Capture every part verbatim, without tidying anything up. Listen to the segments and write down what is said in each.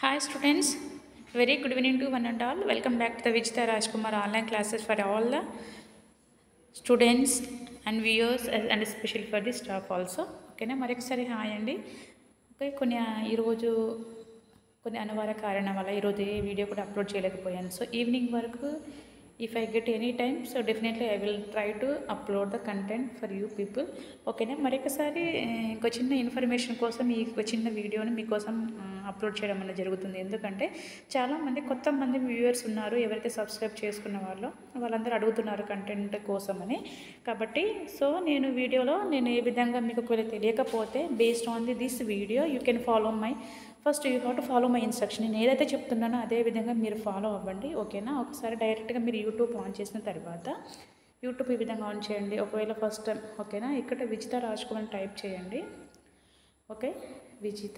Hi students, very good evening to one and all. Welcome back to the Vijita Rajkumar online classes for all the students and viewers and especially for the staff also. ఓకేనా మరొకసారి hi అండి. Okay కొన్ని ఈరోజు కొన్ని అనివార్య కారణం వల్ల ఈరోజు ఏ వీడియో కూడా అప్లోడ్ చేయలేకపోయాను. సో ఈవినింగ్ వరకు if I get any time so definitely I will try to upload the content for you people. ఓకేనా మరొకసారి ఇంకో చిన్న ఇన్ఫర్మేషన్ కోసం ఈ చిన్న వీడియోని మీకోసం అప్లోడ్ చేయడం అనేది జరుగుతుంది. ఎందుకంటే చాలామంది కొత్త మంది వ్యూవర్స్ ఉన్నారు, ఎవరైతే సబ్స్క్రైబ్ చేసుకున్న వాళ్ళు వాళ్ళందరూ అడుగుతున్నారు కంటెంట్ కోసమని. కాబట్టి సో నేను వీడియోలో నేను ఏ విధంగా మీకు ఒకవేళ తెలియకపోతే based on the this video you can follow my first you have to follow my instruction. నేను ఏదైతే చెప్తున్నానో అదే విధంగా మీరు ఫాలో అవ్వండి. ఓకేనా ఒకసారి డైరెక్ట్గా మీరు యూట్యూబ్ ఆన్ చేసిన తర్వాత యూట్యూబ్ ఈ విధంగా ఆన్ చేయండి. ఒకవేళ ఫస్ట్ టైం ఓకేనా ఇక్కడ విజిత రాజ్కుమార్ టైప్ చేయండి. ఓకే విజిత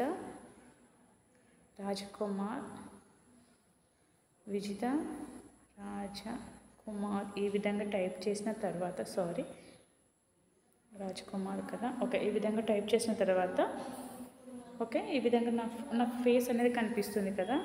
రాజకుమార్ విజిత రాజకుమార్ ఈ విధంగా టైప్ చేసిన తర్వాత సారీ రాజకుమార్ కదా ఓకే ఈ విధంగా టైప్ చేసిన తర్వాత ఓకే ఈ విధంగా నా నా ఫేస్ అనేది కనిపిస్తుంది కదా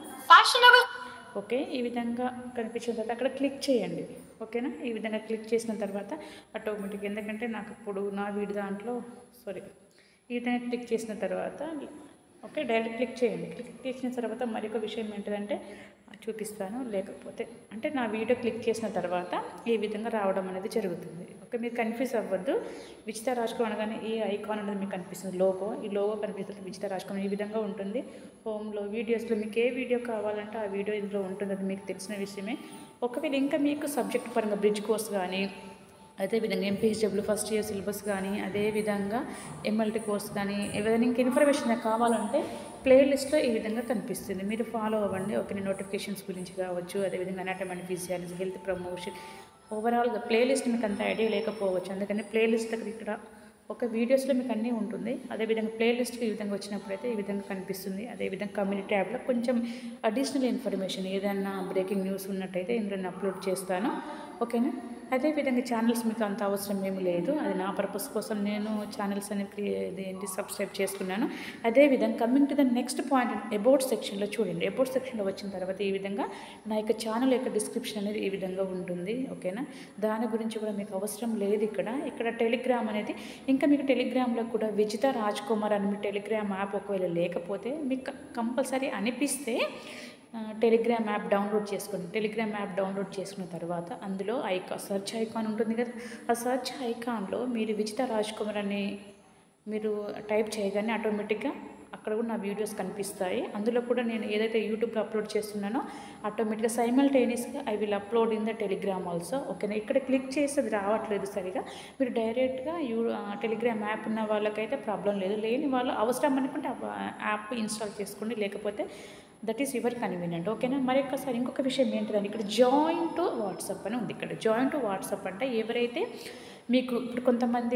ఓకే ఈ విధంగా కనిపించిన తర్వాత అక్కడ క్లిక్ చేయండి. ఓకేనా ఈ విధంగా క్లిక్ చేసిన తర్వాత ఆటోమేటిక్ ఎందుకంటే నాకు ఇప్పుడు నా వీడి దాంట్లో సారీ ఈ విధంగా క్లిక్ చేసిన తర్వాత ఓకే డైరెక్ట్ క్లిక్ చేయండి. క్లిక్ చేసిన తర్వాత మరొక విషయం ఏంటిదంటే చూపిస్తాను, లేకపోతే అంటే నా వీడియో క్లిక్ చేసిన తర్వాత ఈ విధంగా రావడం అనేది జరుగుతుంది. ఓకే మీరు కన్ఫ్యూజ్ అవ్వద్దు. విజిత రాజ్కుమార్ అనగానే ఈ ఐకాన్ అనేది మీకు కనిపిస్తుంది, లోగో ఈ లోగో కనిపిస్తుంది విజిత రాజ్కుమార్ ఈ విధంగా ఉంటుంది. హోమ్లో వీడియోస్లో మీకు ఏ వీడియో కావాలంటే ఆ వీడియో ఇందులో ఉంటుంది, అది మీకు తెలిసిన విషయమే. ఒకవేళ ఇంకా మీకు సబ్జెక్ట్ పరంగా బ్రిడ్జ్ కోర్స్ కానీ అదేవిధంగా ఎంపీహెచ్డబ్ల్యూ ఫస్ట్ ఇయర్ సిలబస్ కానీ అదేవిధంగా ఎంఎల్టీ కోర్స్ కానీ ఏదైనా ఇంక ఇన్ఫర్మేషన్ కావాలంటే ప్లేలిస్ట్లో ఈ విధంగా కనిపిస్తుంది, మీరు ఫాలో అవ్వండి. ఓకే నోటిఫికేషన్స్ గురించి కావచ్చు, అదేవిధంగా anatomy and physiology, health promotion, ఓవరాల్గా ప్లేలిస్ట్ మీకు అంత ఐడియా లేకపోవచ్చు. అందుకని ప్లేలిస్ట్ ఇక్కడ ఒక వీడియోస్లో మీకు అన్నీ ఉంటుంది. అదేవిధంగా ప్లేలిస్ట్కి ఈ విధంగా వచ్చినప్పుడైతే ఈ విధంగా కనిపిస్తుంది. అదేవిధంగా కమ్యూనిటీ యాప్లో కొంచెం అడిషనల్ ఇన్ఫర్మేషన్ ఏదైనా బ్రేకింగ్ న్యూస్ ఉన్నట్టయితే ఇందులో నేను అప్లోడ్ చేస్తాను. ఓకేనా అదేవిధంగా ఛానల్స్ మీకు అంత అవసరం ఏమీ లేదు, అది నా పర్పస్ కోసం నేను ఛానల్స్ అనేది ఏంటి సబ్స్క్రైబ్ చేసుకున్నాను. అదేవిధంగా coming to the next point about సెక్షన్లో చూడండి. అబౌట్ సెక్షన్లో వచ్చిన తర్వాత ఈ విధంగా నా యొక్క ఛానల్ యొక్క డిస్క్రిప్షన్ అనేది ఈ విధంగా ఉంటుంది. ఓకేనా దాని గురించి కూడా మీకు అవసరం లేదు. ఇక్కడ ఇక్కడ టెలిగ్రామ్ అనేది ఇంకా మీకు టెలిగ్రామ్లో కూడా విజిత రాజ్కుమార్ అని మీ టెలిగ్రామ్ యాప్ ఒకవేళ లేకపోతే మీకు కంపల్సరీ అనిపిస్తే టెలిగ్రామ్ యాప్ డౌన్లోడ్ చేసుకోండి. టెలిగ్రామ్ యాప్ డౌన్లోడ్ చేసుకున్న తర్వాత అందులో ఐకా సర్చ్ ఐకాన్ ఉంటుంది కదా, ఆ సర్చ్ ఐకాన్లో మీరు విజిత రాజ్కుమార్ అని మీరు టైప్ చేయగానే ఆటోమేటిక్గా అక్కడ కూడా నా వీడియోస్ కనిపిస్తాయి. అందులో కూడా నేను ఏదైతే యూట్యూబ్లో అప్లోడ్ చేస్తున్నానో ఆటోమేటిక్గా సైమల్టేనియస్గా I will upload in the Telegram also. ఓకేనా ఇక్కడ క్లిక్ చేసి అది రావట్లేదు సరిగా, మీరు డైరెక్ట్గా యూ టెలిగ్రామ్ యాప్ ఉన్న వాళ్ళకైతే ప్రాబ్లం లేదు, లేని వాళ్ళు అవసరం అనుకుంటే యాప్ ఇన్స్టాల్ చేసుకోండి, లేకపోతే దట్ ఈస్ యువర్ కన్వీనియంట్. ఓకేనా మరొకసారి ఇంకొక విషయం ఏంటిదంటే ఇక్కడ జాయిన్ టు వాట్సాప్ అని ఉంది. ఇక్కడ జాయిన్ టు వాట్సాప్ అంటే ఎవరైతే మీకు ఇప్పుడు కొంతమంది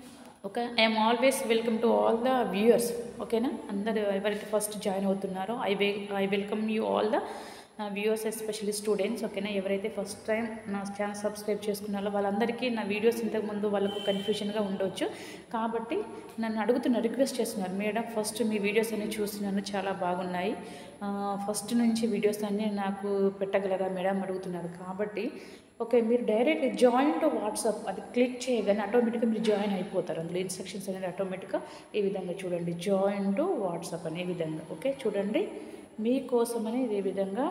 okay I'm always welcome to all the viewers. ఓకేనా అందరు ఎవరైతే ఫస్ట్ జాయిన్ అవుతున్నారో I well I welcome you all the viewers especially students. ఓకేనా ఎవరైతే ఫస్ట్ టైం నా ఛానల్ సబ్స్క్రైబ్ చేసుకున్నారో వాళ్ళందరికీ నా వీడియోస్ ఇంతకుముందు వాళ్ళకు కన్ఫ్యూజన్గా ఉండొచ్చు, కాబట్టి నన్ను అడుగుతున్న రిక్వెస్ట్ చేస్తున్నారు, మేడం ఫస్ట్ మీ వీడియోస్ అన్నీ చూస్తున్నాను చాలా బాగున్నాయి, ఫస్ట్ నుంచి వీడియోస్ అన్నీ నాకు పెట్టగలరా మేడం అడుగుతున్నారు. కాబట్టి ఓకే మీరు డైరెక్ట్ జాయిన్ టు వాట్సాప్ అది క్లిక్ చేయగానే ఆటోమేటిక్గా మీరు జాయిన్ అయిపోతారు. అందులో ఇన్స్ట్రక్షన్స్ అనేది ఆటోమేటిక్గా ఈ విధంగా చూడండి, జాయిన్ టు వాట్సాప్ అనే విధంగా. ఓకే చూడండి మీకోసమని ఇదే విధంగా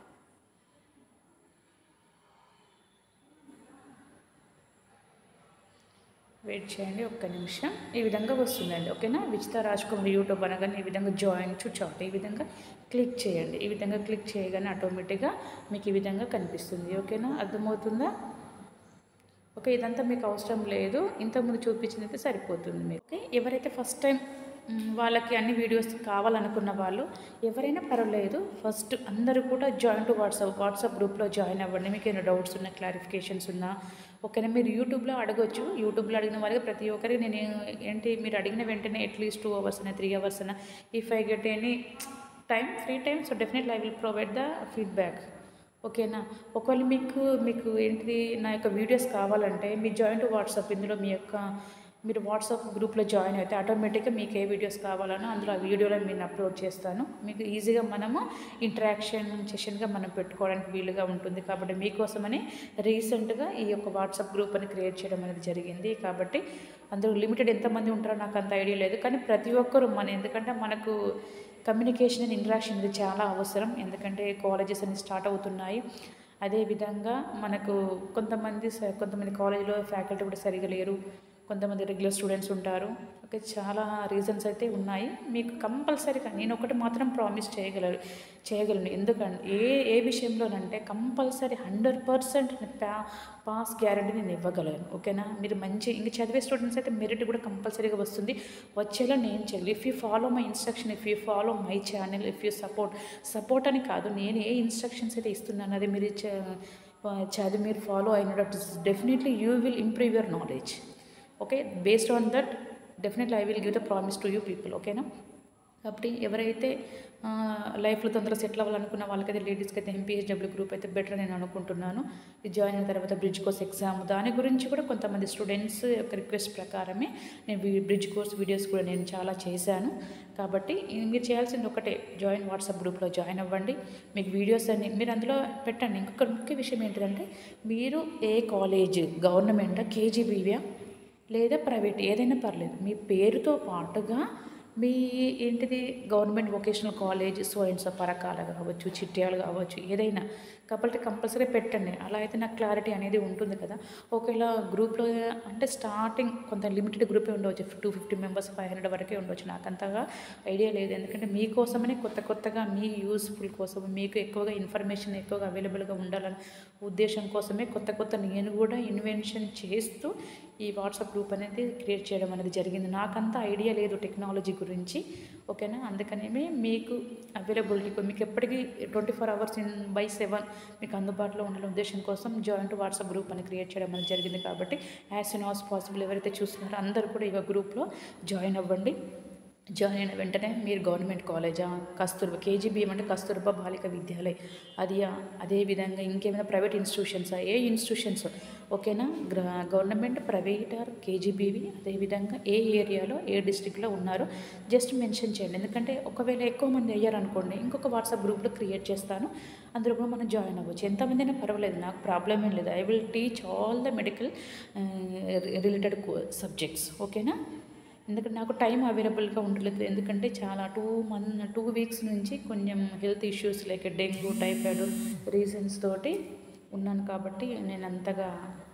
వెయిట్ చేయండి ఒక్క నిమిషం, ఈ విధంగా వస్తుందండి. ఓకేనా విజిత రాజ్కుమార్ యూట్యూబ్ అనగానే ఈ విధంగా జాయిన్ టు చాట్ ఈ విధంగా క్లిక్ చేయండి. ఈ విధంగా క్లిక్ చేయగానే ఆటోమేటిక్గా మీకు ఈ విధంగా కనిపిస్తుంది. ఓకేనా అర్థమవుతుందా? ఓకే ఇదంతా మీకు అవసరం లేదు, ఇంతకుముందు చూపించినైతే సరిపోతుంది మీకు. ఎవరైతే ఫస్ట్ టైం వాళ్ళకి అన్ని వీడియోస్ కావాలనుకున్న వాళ్ళు ఎవరైనా పర్వాలేదు, ఫస్ట్ అందరూ కూడా జాయిన్ టు వాట్సాప్ వాట్సాప్ గ్రూప్లో జాయిన్ అవ్వండి. మీకు ఏమైనా డౌట్స్ ఉన్నా క్లారిఫికేషన్స్ ఉన్నా ఓకేనా మీరు యూట్యూబ్లో అడగొచ్చు. యూట్యూబ్లో అడిగిన వాళ్ళకి ప్రతి ఒక్కరికి నేను ఏంటి మీరు అడిగిన వెంటనే అట్లీస్ట్ టూ అవర్స్ అయినా త్రీ అవర్స్ అయినా if I get any time free time so definitely I will provide the feedback. ఓకేనా ఒకవేళ మీకు మీకు ఏంటిది నా యొక్క వీడియోస్ కావాలంటే మీ జాయిన్ టు వాట్సాప్ ఇందులో మీ యొక్క మీరు వాట్సాప్ గ్రూప్లో జాయిన్ అయితే ఆటోమేటిక్గా మీకు ఏ వీడియోస్ కావాలనో అందులో ఆ వీడియోలో నేను అప్లోడ్ చేస్తాను. మీకు ఈజీగా మనము ఇంటరాక్షన్ సెషన్గా మనం పెట్టుకోవడానికి వీలుగా ఉంటుంది. కాబట్టి మీకోసమని రీసెంట్గా ఈ యొక్క వాట్సాప్ గ్రూప్ అని క్రియేట్ చేయడం అనేది జరిగింది. కాబట్టి అందులో లిమిటెడ్ ఎంతమంది ఉంటారో నాకు అంత ఐడియా లేదు, కానీ ప్రతి ఒక్కరు మన ఎందుకంటే మనకు కమ్యూనికేషన్ అండ్ ఇంటరాక్షన్ అనేది చాలా అవసరం. ఎందుకంటే కాలేజెస్ అన్ని స్టార్ట్ అవుతున్నాయి. అదేవిధంగా మనకు కొంతమంది కొంతమంది కాలేజీలో ఫ్యాకల్టీ కూడా సరిగా లేరు, కొంతమంది రెగ్యులర్ స్టూడెంట్స్ ఉంటారు. ఓకే, చాలా రీజన్స్ అయితే ఉన్నాయి. మీకు కంపల్సరీగా నేను ఒకటి మాత్రం ప్రామిస్ చేయగలరు చేయగలను ఎందుకంటే ఏ ఏ విషయంలోనంటే కంపల్సరీ హండ్రెడ్ పర్సెంట్ పా పాస్ గ్యారెంటీ నేను ఇవ్వగలను. ఓకేనా, మీరు మంచి ఇంక చదివే స్టూడెంట్స్ అయితే మెరిట్ కూడా కంపల్సరీగా వస్తుంది, వచ్చేలా నేను చేయగలను. If you follow my instruction, if you follow my channel, if you support support అని కాదు, నేను ఏ ఇన్స్ట్రక్షన్స్ అయితే ఇస్తున్నాను అది మీరు చదివి మీరు ఫాలో అయినట్టు definitely you will improve your knowledge. Okay, based on that definitely I will give the promise to you people. ఓకేనా, కాబట్టి ఎవరైతే లైఫ్లో తొందరగా సెటిల్ అవ్వాలనుకున్న వాళ్ళకైతే లేడీస్కి అయితే ఎంపీహెచ్డబ్ల్యూ గ్రూప్ అయితే బెటర్ నేను అనుకుంటున్నాను. ఇది జాయిన్ అయిన తర్వాత బ్రిడ్జ్ కోర్స్ ఎగ్జామ్ దాని గురించి కూడా కొంతమంది స్టూడెంట్స్ యొక్క రిక్వెస్ట్ ప్రకారమే నేను బ్రిడ్జ్ కోర్స్ వీడియోస్ కూడా నేను చాలా చేశాను. కాబట్టి మీరు చేయాల్సింది ఒకటే, జాయిన్ వాట్సాప్ గ్రూప్లో జాయిన్ అవ్వండి. మీకు వీడియోస్ అన్ని మీరు అందులో పెట్టండి. ఇంకొక ముఖ్య విషయం ఏంటిదంటే మీరు ఏ కాలేజ్, గవర్నమెంటా, కేజీబీవీయా లేదా ప్రైవేట్ ఏదైనా పర్లేదు, మీ పేరుతో పాటుగా మీ ఏంటిది government vocational college so and so Parakala కావచ్చు, చిట్యాలు కావచ్చు, ఏదైనా కాబట్టి కంపల్సరీ పెట్టండి. అలా అయితే నాకు క్లారిటీ అనేది ఉంటుంది కదా. ఒకవేళ గ్రూప్లో అంటే స్టార్టింగ్ కొంత లిమిటెడ్ గ్రూపే ఉండవచ్చు, two fifty members five hundred వరకే ఉండవచ్చు, నాకు అంతగా ఐడియా లేదు. ఎందుకంటే మీకోసమనే కొత్త కొత్తగా మీ యూస్ఫుల్ కోసం మీకు ఎక్కువగా ఇన్ఫర్మేషన్ ఎక్కువగా అవైలబుల్గా ఉండాలని ఉద్దేశం కోసమే కొత్త కొత్త నేను కూడా ఇన్వెన్షన్ చేస్తూ ఈ వాట్సాప్ గ్రూప్ అనేది క్రియేట్ చేయడం అనేది జరిగింది. నాకంత ఐడియా లేదు టెక్నాలజీ గురించి. ఓకేనా, అందుకనే మీకు అవైలబిలిటీ మీకు ఎప్పటికీ twenty four hours in by seven మీకు అందుబాటులో ఉండాలనే ఉద్దేశం కోసం జాయింట్ వాట్సాప్ గ్రూప్ అని క్రియేట్ చేయడం అనేది జరిగింది. కాబట్టి యాజ్ సూన్ యాజ్ పాసిబుల్ ఎవరైతే చూస్తున్నారో అందరూ కూడా ఈ గ్రూప్లో జాయిన్ అవ్వండి. జాయిన్ అయిన వెంటనే మీరు గవర్నమెంట్ కాలేజా, కస్తూర్బా కేజీబీఎం అంటే కస్తూర్బా బాలిక విద్యాలయ అది, అదేవిధంగా ఇంకేమైనా ప్రైవేట్ ఇన్స్టిట్యూషన్సా, ఏ ఇన్స్టిట్యూషన్స్ ఓకేనా, గవర్నమెంట్, ప్రైవేట్ ఆర్ కేజీబీవి, అదేవిధంగా ఏ ఏరియాలో ఏ డిస్ట్రిక్ట్లో ఉన్నారో జస్ట్ మెన్షన్ చేయండి. ఎందుకంటే ఒకవేళ ఎక్కువ మంది అయ్యారనుకోండి ఇంకొక వాట్సాప్ గ్రూప్లో క్రియేట్ చేస్తాను, అందులో కూడా మనం జాయిన్ అవ్వచ్చు. ఎంతమంది అయినా పర్వాలేదు, నాకు ప్రాబ్లం ఏం లేదు. I will teach all the medical related subjects. ఓకేనా, ఎందుకంటే నాకు టైం అవైలబుల్గా ఉండలేదు. ఎందుకంటే చాలా టూ మంత్ టూ వీక్స్ నుంచి కొంచెం health issues like dengue, typhoid reasons తోటి ఉన్నాను. కాబట్టి నేను అంతగా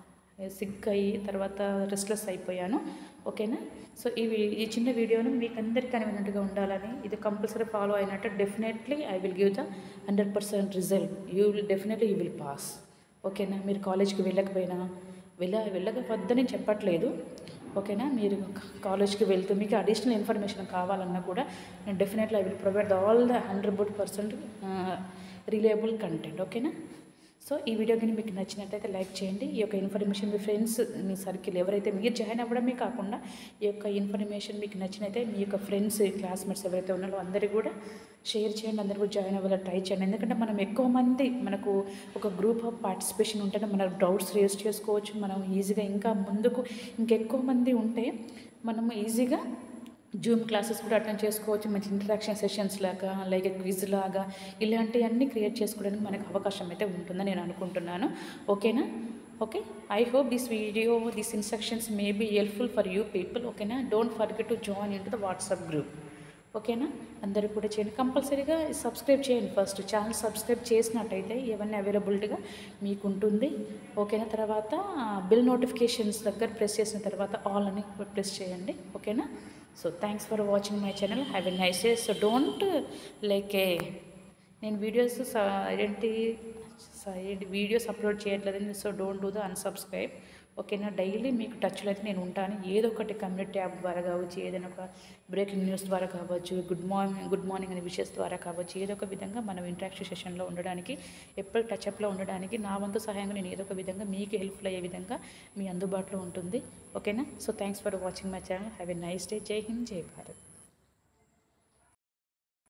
సిక్ అయ్యి తర్వాత రెస్ట్లెస్ అయిపోయాను. ఓకేనా, సో ఈ ఈ చిన్న వీడియోను మీకు అందరికీ కనివినట్టుగా ఉండాలని, ఇది కంపల్సరీ ఫాలో అయినట్టు definitely I will give the hundred percent result. You will definitely you will pass. ఓకేనా, మీరు కాలేజ్కి వెళ్ళకపోయినా వెళ్ళ వెళ్ళకపోద్దని చెప్పట్లేదు. ఓకేనా, మీరు కాలేజ్కి వెళ్తూ మీకు అడిషనల్ ఇన్ఫర్మేషన్ కావాలన్నా కూడా నేను definitely I will provide all the hundred percent reliable content. ఓకేనా, సో ఈ వీడియో కానీ మీకు నచ్చినట్లయితే లైక్ చేయండి. ఈ యొక్క ఇన్ఫర్మేషన్ మీ ఫ్రెండ్స్, మీ సర్కిల్ ఎవరైతే మీరు జాయిన్ అవ్వడమే కాకుండా ఈ యొక్క ఇన్ఫర్మేషన్ మీకు నచ్చినైతే మీ యొక్క ఫ్రెండ్స్, క్లాస్మేట్స్ ఎవరైతే ఉన్నారో అందరికీ కూడా షేర్ చేయండి. అందరూ కూడా జాయిన్ అవ్వాలని ట్రై చేయండి. ఎందుకంటే మనం ఎక్కువ మంది మనకు ఒక గ్రూప్ ఆఫ్ పార్టిసిపేషన్ ఉంటేనే మన డౌట్స్ రేస్ చేసుకోవచ్చు. మనం ఈజీగా ఇంకా ముందుకు ఇంకెక్కువ మంది ఉంటే మనము ఈజీగా జూమ్ క్లాసెస్ కూడా అటెండ్ చేసుకోవచ్చు. మంచి ఇంటరాక్షన్ సెషన్స్ లాగా లైక్ క్విజ్ లాగా ఇలాంటివన్నీ క్రియేట్ చేసుకోవడానికి మనకు అవకాశం అయితే ఉంటుందని నేను అనుకుంటున్నాను. ఓకేనా, okay, I hope this video this instructions may be helpful for you people. ఓకేనా, don't forget to join in to the WhatsApp group. ఓకేనా, అందరూ కూడా చేయండి. కంపల్సరీగా సబ్స్క్రైబ్ చేయండి. ఫస్ట్ ఛానల్ సబ్స్క్రైబ్ చేసినట్టయితే ఇవన్నీ అవైలబిలిటీగా మీకు ఉంటుంది. ఓకేనా, తర్వాత బిల్ నోటిఫికేషన్స్ దగ్గర ప్రెస్ చేసిన తర్వాత ఆల్ అని ప్రెస్ చేయండి. ఓకేనా, so thanks for watching my channel. Have a nice day. So don't like ఏ నేను వీడియోస్ ఏంటి సైడ్ వీడియోస్ అప్లోడ్ చేయట్లేదని, so don't do the unsubscribe. ఓకేనా, డైలీ మీకు టచ్లో అయితే నేను ఉంటాను. ఏదో ఒకటి కమ్యూనిటీ యాప్ ద్వారా కావచ్చు, ఏదైనా ఒక బ్రేకింగ్ న్యూస్ ద్వారా కావచ్చు, గుడ్ మార్నింగ్ గుడ్ మార్నింగ్ అనే విషయస్ ద్వారా కావచ్చు, ఏదో ఒక విధంగా మనం ఇంటరాక్షన్ సెషన్లో ఉండడానికి, ఎప్పుడు టచ్అప్లో ఉండడానికి నా వంతు సహాయంగా నేను ఏదో ఒక విధంగా మీకు హెల్ప్ఫుల్ అయ్యే విధంగా మీ అందుబాటులో ఉంటుంది. ఓకేనా, so thanks for watching my channel. Have a nice day. జై హింద్, జై భారత్.